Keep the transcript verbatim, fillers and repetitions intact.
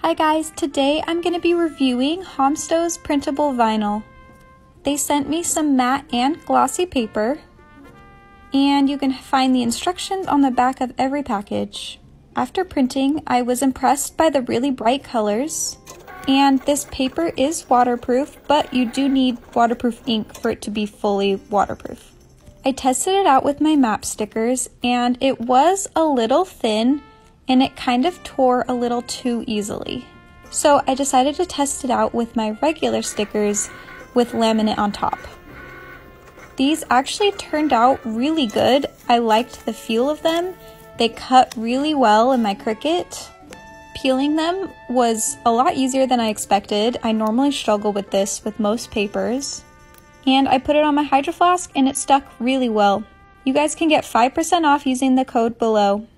Hi guys, today I'm going to be reviewing Homsto's printable vinyl. They sent me some matte and glossy paper, and you can find the instructions on the back of every package. After printing, I was impressed by the really bright colors, and this paper is waterproof, but you do need waterproof ink for it to be fully waterproof. I tested it out with my map stickers, and it was a little thin, and it kind of tore a little too easily. So I decided to test it out with my regular stickers with laminate on top. These actually turned out really good. I liked the feel of them. They cut really well in my Cricut. Peeling them was a lot easier than I expected. I normally struggle with this with most papers. And I put it on my Hydro Flask and it stuck really well. You guys can get five percent off using the code below.